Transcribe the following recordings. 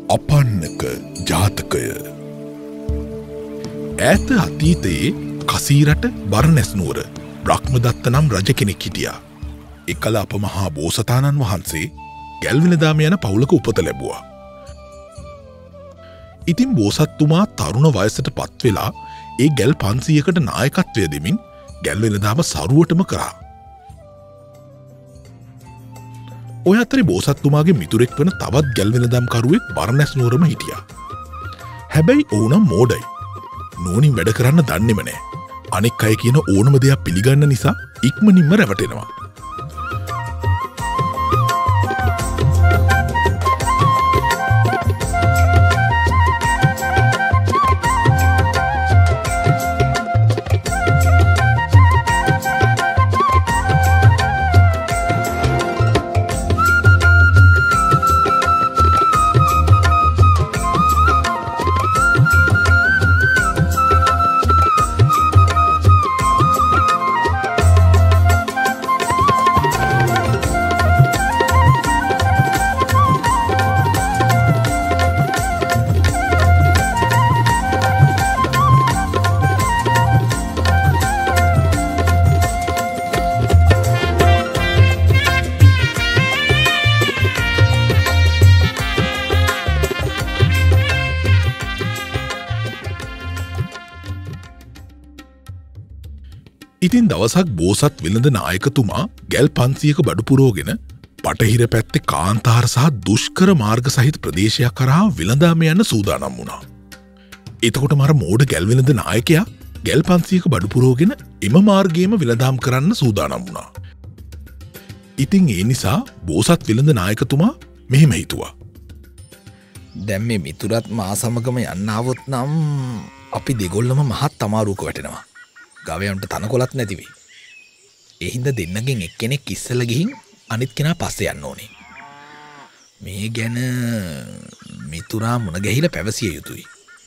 අපන්නක ජාතකය. ඈත අතීතයේ කසීරට බරණැස්නුවර බ්‍රහ්මදත්ත නම් රජ කෙනෙක් හිටියා. එකල අප මහා බෝසතාණන් වහන්සේ ගැල්විලදාම යන පවුලක උපත ලැබුවා. ඉතින් බෝසත්තුමා තරුණ වයසට පත් වෙලා ඒ ගැල් 500කට නායකත්වය දෙමින් ගැල්විලදාම සරුවටම කරා. ඔය අතරේ බෝසත්තුමාගේ මිතුරෙක් වන තවත් ගැල්විලදම්කරුවෙක් බරණැස් නුවරම හිටියා. හැබැයි ඕනම් මෝඩයි. නෝනින් වැඩ කරන්න දන්නෙම නෑ. අනෙක් අය කියන ඕනම දෙයක් පිළිගන්න නිසා ඉක්මනින්ම රැවටෙනවා. ඉතින් දවසක් බෝසත් වෙළඳ නායකතුමා ගැල් 500ක බඩු පුරෝගෙන පටහිර පැත්තේ කාන්තාර සහ දුෂ්කර මාර්ග සහිත ප්‍රදේශයක් කරහා වෙළඳාම යන්න සූදානම් වුණා. එතකොට මර මෝඩ ගැල් වෙළඳ නායකයා ගැල් 500ක බඩු පුරෝගෙන එම මාර්ගයේම වෙළඳාම් කරන්න සූදානම් වුණා. ඉතින් ඒ නිසා බෝසත් වෙළඳ නායකතුමා මෙහෙම හිතුවා. දැන් මේ මිතුරත් මා සමගම යන්න આવොත් නම් අපි දෙගොල්ලම මහත් අමාරුවක වැටෙනවා. ගවයන්ට තනකොළත් නැති වෙයි. ඒ හින්දා දෙන්නගෙන් එක්කෙනෙක් ඉස්සෙල්ලා ගිහින් අනිත් කෙනා පස්සේ යන්න ඕනේ. මේ ගැන මිතුරා මුණ ගැහිලා පැවසිය යුතුයි.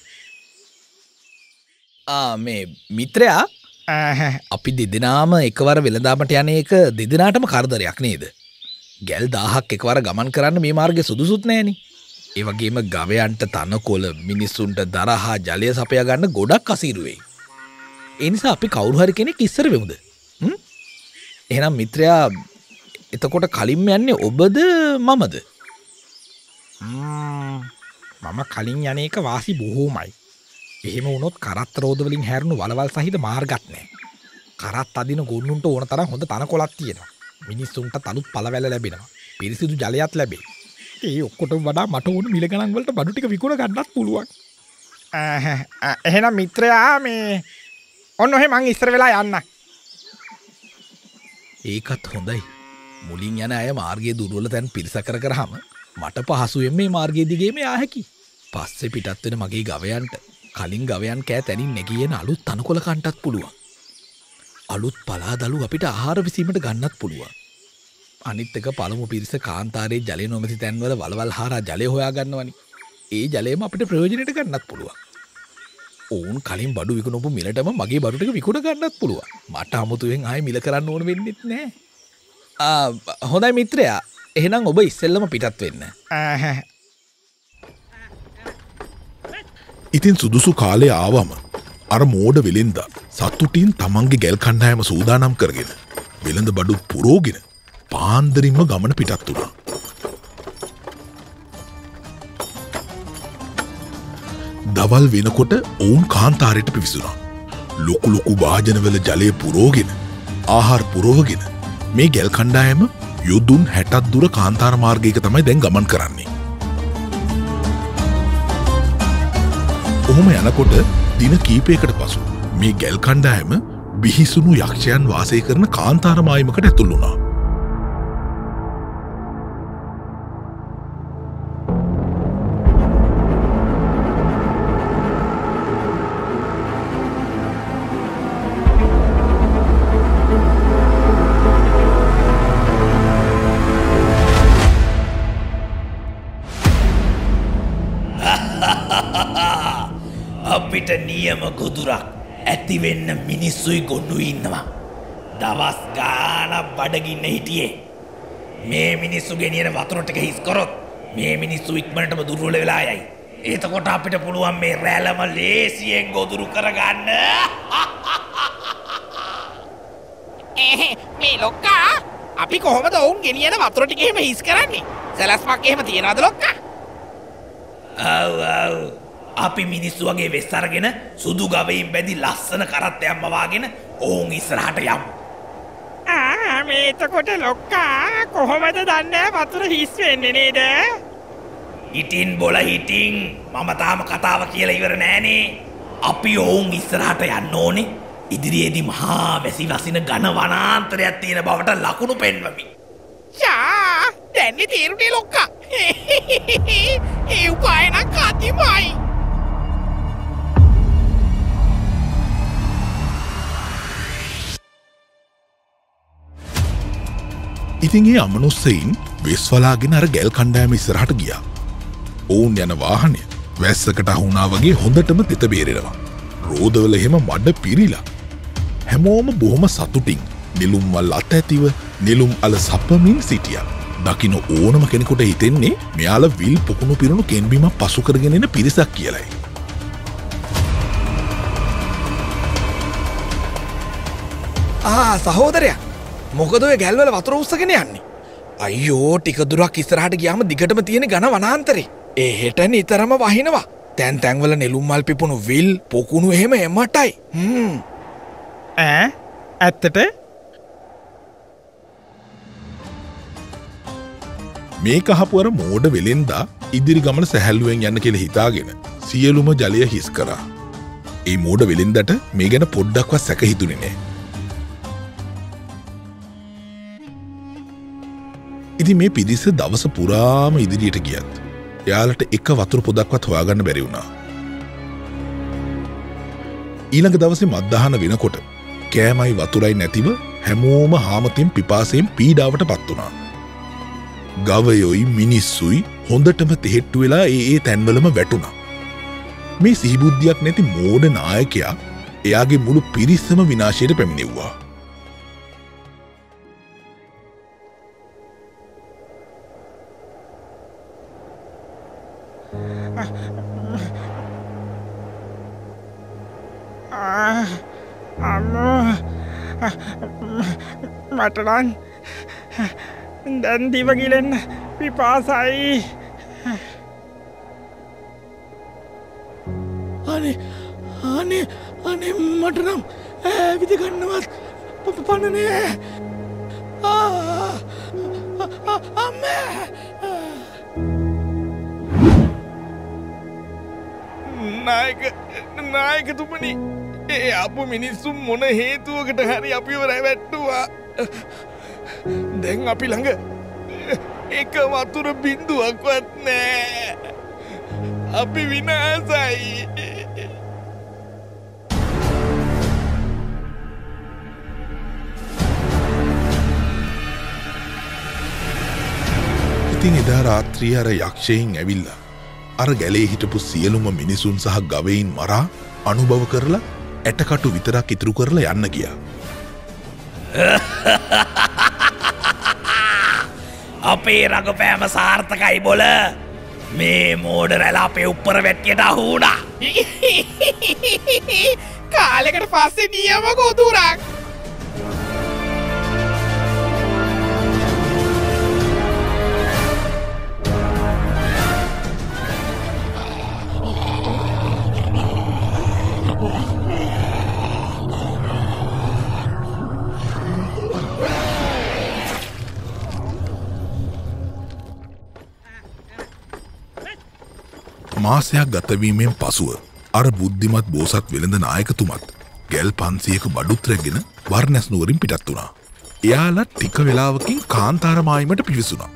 මේ මිත්‍රයා අපි දෙදෙනාම එකවර වෙළඳාමට යන එක දෙදෙනාටම කරදරයක් නේද? ගැල් 1000ක් එකවර ගමන් කරන්න මේ මාර්ගය සුදුසුත් නෑනේ. ඒ වගේම ගවයන්ට තනකොළ මිනිසුන්ට දරහා ජලය සපයා ගන්න ගොඩක් අසීරු වෙයි. ඒ නිසා අපි කවුරු හරි කෙනෙක් ඉස්සර වෙමුද? එහෙනම් මිත්‍රයා එතකොට කලින්ම යන්නේ ඔබද මමද? මම කලින් යන එක වාසි බොහෝමයි. එහෙම වුණොත් කරත් රෝද වලින් හැරුණු වලවල් සහිත මාර්ගත් නැහැ. කරත් අදින ගොන්නුන්ට ඕන තරම් හොඳ තනකොළක් තියෙනවා. මිනිස්සුන්ට තලුත් පළවැල ලැබෙනවා. පිරිසිදු ජලයත් ලැබේ. ඒ ඔක්කොටම වඩා මට ඕන මිල ගණන් වලට බඩු ටික විකුණ ගන්නත් පුළුවන්. එහෙනම් මිත්‍රයා මේ ඔන්න ඔහෙ මං ඉස්සර වෙලා යන්න. ඒකත් හොඳයි. මුලින් යන අය මාර්ගයේ දුර්වල තැන් පිරිසකර කරාම මට පහසුවෙන් මේ මාර්ගයේ දිගේම යා හැකියි. පස්සේ පිටත් වෙන මගේ ගවයන්ට කලින් ගවයන් කෑ තැනින් නැගියන අලුත් තනකොළ කන්නත් පුළුවන්. අලුත් පලාදලු අපිට ආහාර විසීමට ගන්නත් පුළුවන්. අනිත් එක පළමු පිරිස කාන්තාරයේ ජලය නොමැති තැන්වල වලවල් හරහා ජලය හොයා ගන්නවනි. ඒ ජලයම අපිට ප්‍රයෝජනෙට ගන්නත් පුළුවන්. ඕන් කලින් බඩු විකුණපු මිලටම මගේ බඩු ටික විකුණ ගන්නත් පුළුවන්. මට අමුතුවෙන් ආයෙ මිල කරන්න ඕන වෙන්නෙත් නෑ. හොඳයි මිත්‍රයා. එහෙනම් ඔබ ඉස්සෙල්ලම පිටත් වෙන්න. ඉතින් සුදුසු කාලේ ආවම අර මෝඩ වෙලෙන්දා සතුටින් තමන්ගේ ගැල් කණ්ඩායම සූදානම් කරගෙන වෙළඳ බඩු පුරෝගෙන පාන්දරින්ම ගමන පිටත් වුණා. දවල් වෙනකොට ඔවුන් කාන්තාරයට පිවිසුණා. ලොකු ලොකු වාජනවල ජලය පුරෝගෙන ආහාර පුරෝගෙන මේ ගැල් කණ්ඩායම යොදුන් 60ක් දුර කාන්තාර මාර්ගයක තමයි දැන් ගමන් කරන්නේ. ඔහොම යනකොට දින කීපයකට පසු මේ ගැල් කණ්ඩායම බිහිසුණු යක්ෂයන් වාසය කරන කාන්තාර මායිමකට ඇතුළු වුණා. අපිට නියම ගොදුරක් ඇතිවෙන්න මිනිස්සුයි ගොඩුයි ඉන්නවා. දවස් ගානක් බඩගින්න හිටියේ. මේ මිනිස්සු ගෙනියන වතුර ටික හිස් කරොත් මේ මිනිස්සු ඉක්මනටම දුර්වල වෙලා යයි. එතකොට අපිට පුළුවන් මේ රැළම ලේසියෙන් ගොදුරු කරගන්න. මේ ලොක්කා අපි කොහොමද ඔවුන් ගෙනියන වතුර ටික එහෙම හිස් කරන්නේ? සැලැස්මක් එහෙම තියනවද ලොක්කා? ඔව් අපි මිනිස්සු වගේ වෙස් අරගෙන සුදු ගවයින් බැඳි ලස්සන කරත්තයක් මවාගෙන ඔවුන් ඉස්සරහට යමු. මේ එතකොට ලොක්කා කොහොමද දන්නේ වතුර හිස් වෙන්නේ නේද? හිටින් බොල හිටින් මම තාම කතාව කියලා ඉවර නෑනේ. අපි ඔවුන් ඉස්සරහට යන්න ඕනේ. ඉදිරියේදී මහා වැසි වසින ඝන වනාන්තරයක් තියෙන බවට ලකුණු පෙන්වමි. යා දැන්නේ තීරුනේ ලොක්කා. ඒ උපාය නම් කතිමයි. ඉතින් ඒ අමනුස්සයින් වෙස්වලාගෙන අර ගැල් කණ්ඩායම ඉස්සරහට ගියා. ඔවුන් යන වාහනය වැස්සකට අහුණා වගේ හොඳටම තෙත බේරෙනවා. රෝදවල එහෙම මඩ පිරිලා. හැමෝම බොහොම සතුටින් නිලුම් මල් අත ඇතිව නිලුම් අල සපමින් සිටියා. දකින්න ඕනම කෙනෙකුට හිතෙන්නේ මෙයාලා විල් පොකුණු පිරුණු කෙන්බීමක් පසු කරගෙන එන පිරිසක් කියලයි. සහෝදරයා මොකද ඔය ගැල්වල වතුර උස්සගෙන යන්නේ? අයියෝ ටික දුරක් ඉස්සරහට ගියාම දිගටම තියෙන ඝන වනාන්තරේ. ඒ හෙට නිතරම වහිනවා. තැන් තැන්වල නෙළුම් මල් පිපුණු විල් පොකුණු එහෙම එමටයි. ඇත්තට මේ කහපුවර මෝඩ වෙලෙන්දා ඉදිරි ගමන සැහැල්ලුවෙන් යන්න කියලා හිතාගෙන සියලුම ජලය හිස් කරා. ඒ මෝඩ වෙලෙන්දට මේ ගැන පොඩ්ඩක්වත් සැක හිතුනේ නෑ. ඉතින් මේ පිරිස දවස පුරාම ඉදිරියට ගියත් එයාලට එක වතුර පොදක්වත් හොයාගන්න බැරි වුණා. ඊළඟ දවසේ මත්දහන වෙනකොට කෑමයි වතුරයි නැතිව හැමෝම හාමතින් පිපාසයෙන් පීඩාවට පත් වුණා. ගවයොයි මිනිස්සුයි හොඳටම තෙහෙට්ටු වෙලා ඒ තැන්වලම වැටුණා. මේ සිහිබුද්ධියක් නැති මෝඩ නායකයා එයාගේ මුළු පිරිසම විනාශයට පැමිණෙව්වා. මටනන් දැන් දිව ගිලෙන්න පිපාසයි. අනේ මටනම් ඇවිද ගන්නවත් පනනේ. නායකතුමනි ඒ අප මිනිස්සුම් මොන හේතුවකට හරි අපිව රැවැට්ටුවා. දැන් අපි ළඟ එක වතුර බින්දුවක්වත් නෑ. අපි විනාසයි. ඉතින් එදා රාත්‍රී අර යක්ෂයෙන් ඇවිල්ලා අර ගැලේ හිටපු සියලුම මිනිසුන් සහ ගවයින් මරා අනුභව කරලා ඇටකටු විතරක් ඉතුරු කරලා යන්න ගියා. අපේ රඟපෑම සාර්ථකයි බොල. මේ මෝඩ රැළ අපේ උප්පර වැට්ටියට අහුණා. කාලෙකට පස්සේ නියම ගොදුරක්. මාසයක් ගතවීමෙන් පසුව අර බුද්ධිමත් බෝසත් වෙළඳ නායකතුමත් ගැල් 500ක බඩුත් රැගෙන වර්ණැස් නුවරින් පිටත් වුණා. එයාලා ටික වෙලාවකින් කාන්තාර මායිමට පිවිසුණා.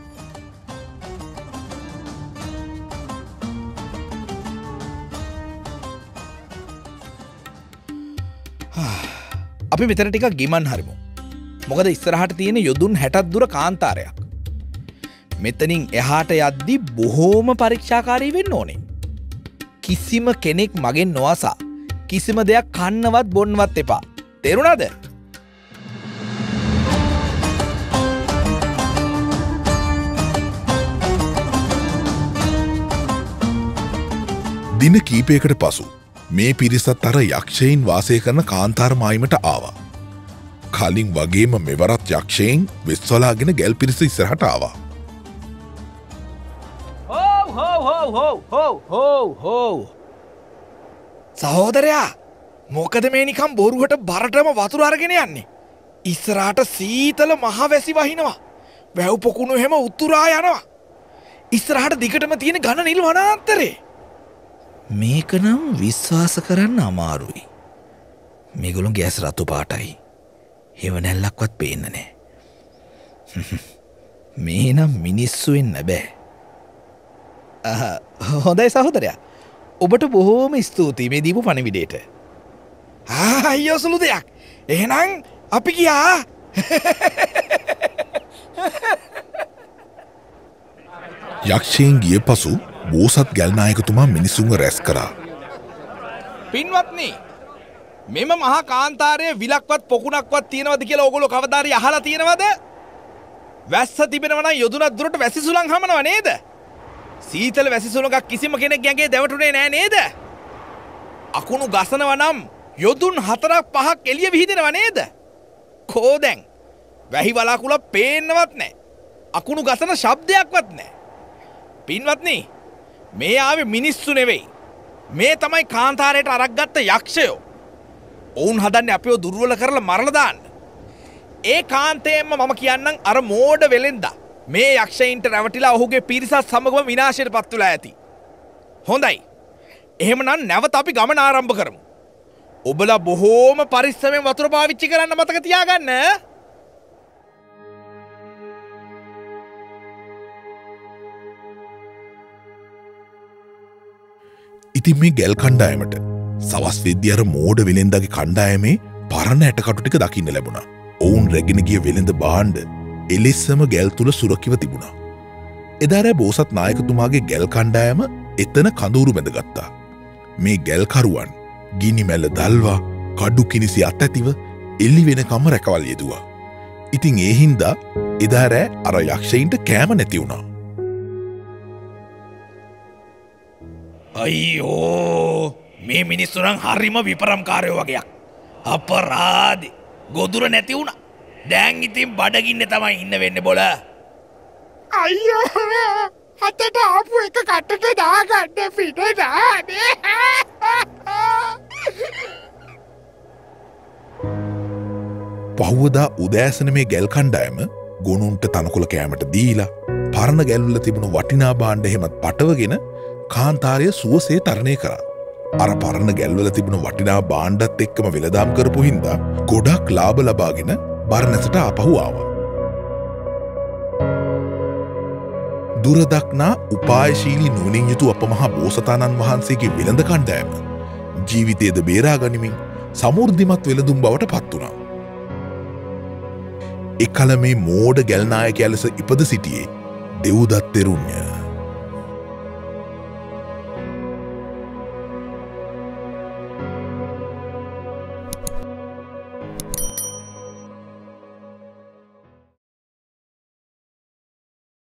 අපි මෙතන ටිකක් ගිමන් හරිමු. මොකද ඉස්සරහට තියෙන යොදුන් 60ක් දුර කාන්තාරයක්. මෙතනින් එහාට යද්දි බොහෝම පරීක්ෂාකාරී වෙන්න ඕනේ. කිසිම කෙනෙක් මගෙන් නොඅසා කිසිම දෙයක් කන්නවත් බොන්නවත් එපා. තේරුණාද? දින කීපයකට පසු මේ පිරිසත් අර යක්ෂයින් වාසය කරන කාන්තාර මායිමට ආවා. කලින් වගේම මෙවරත් යක්ෂයෙන් වෙස්වලාගෙන ගැල් පිරිස ඉස්සරහට ආවා. සහෝදරයා මොකද මේ නිකම් බොරුවට බරටම වතුර අරගෙන යන්නේ. ඉස්සරහට සීතල මහවැසි වහිනවා. වැව් පොකුණු හැම උතුරා යනවා. ඉස්සරහට දිගටම තියෙන ඝන නිල් වනාන්තරේ. මේක නම් විශ්වාස කරන්න අමාරුයි. මේගොල්ලෝ ගෑස් රතු පාටයි. හෙව නැල්ලක්වත් පේන්න නෑ. මේ නම් මිනිස්සු වෙන්න බෑ. හොඳයි සහෝදරයා. ඔබට බොහෝම ස්තුතියි මේ දීපු පණිවිඩයට. අයියෝ සුළු දෙයක්. එහෙනම් අපි ගියා. යක්ෂයෙන් ගිය පසු බෝසත් ගැල්නායකතුමා මිනිසුන්ව රැස් කරා. පින්වත්නි, මෙම මහා කාන්තාරයේ විලක්වත් පොකුණක්වත් තියෙනවද කියලා ඕගොල්ලෝ කවදාරි අහලා තියෙනවද? වැස්ස තිබෙනවා නම් යොදුනක් දුරට වැසි සුළං හමනව නේද? සීතල වැසි සුළඟක් කිසිම කෙනෙක් ඇඟේ දැවටුනේ නෑ නේද? අකුණු ගසනවා නම් යොදුන් 4ක් 5ක් එළිය විහිදෙනව නේද? කෝ දැන් වැහි වලාකුළ පේන්නවත් නෑ. අකුණු ගසන ශබ්දයක්වත් නෑ. පින්වත්නි, මේ ආවේ මිනිස්සු නෙවෙයි. මේ තමයි කාන්තාරයට අරක් ගත්ත යක්ෂයෝ. ඔවුන් හදන්නේ අපිව දුර්වල කරලා මරලා දාන්න. ඒ කාන්තේන්ම මම කියන්නම් අර මෝඩ වෙලෙන්දා මේ යක්ෂයින්ට රැවටිලා ඔහුගේ පිරිසත් සමගම විනාශයට පත් වෙලා ඇති. හොඳයි. එහෙමනම් නැවත අපි ගමන ආරම්භ කරමු. ඔබලා බොහෝම පරිස්සමෙන් වතුර පාවිච්චි කරන්න මතක තියාගන්න. ඉතින් මේ ගැල් කණ්ඩායමට සවස් වෙද්දී අර මෝඩ වෙලෙන්දාගේ කණ්ඩායමේ පරණ ඇටකටු ටික දකින්න ලැබුණා. ඔවුන් රැගෙන ගිය වෙළඳ භාණ්ඩ එලෙස්සම ගැල් තුල සුරකිව තිබුණා. එදා රෑ බෝසත් නායකතුමාගේ ගැල් කණ්ඩායම එතන කඳවුරු බැඳගත්තා. මේ ගැල්කරුවන් ගිනි මැල්ල දල්වා කඩු කිනිසි අත්ඇතිව එල්ලි වෙනකම්ම රැකවල් යෙදුවා. ඉතින් ඒ හින්දා එදා රෑ අර යක්ෂයින්ට කෑම නැති වුණා. අයියෝ, මේ මිනිස්සු නම් හරිම විපරම්කාරයෝ වගේක්. අපරාධි ගොදුර නැති වුණා. දැන් ඉතින් බඩගින්නේ තමයි ඉන්න වෙන්නේ බොල. අයියෝ, අතට ආපු එක කටට දාගන්න පිට දානේ. පහුවදා උදෑසන මේ ගැල් කණ්ඩායම ගොනුන්ට තනකොළ කෑමට දීලා පරණ ගැල්වල තිබුණු වටිනා භාණ්ඩ එහෙමත් පටවගෙන කාන්තාරය සුවසේ තරණය කරා. අර පරණ ගැල්වල තිබුණු වටිනා භාණ්ඩත් එක්කම වෙළදාම් කරපු හින්දා ගොඩක් ලාභ ලබාගෙන බරණැසට ආපහු ආවා. දුරදක්නා උපායශීලී නුවණින් යුතු අපමහා බෝසතාණන් වහන්සේගේ වෙළඳ කණ්ඩායම ජීවිතයද බේරා ගනිමින් සමෘද්ධිමත් වෙළඳුම් බවට පත් වුණා. එකල මේ මෝඩ ගැල්නායකයා ලෙස ඉපද සිටියේ දෙව්දත් තෙරුන්ය.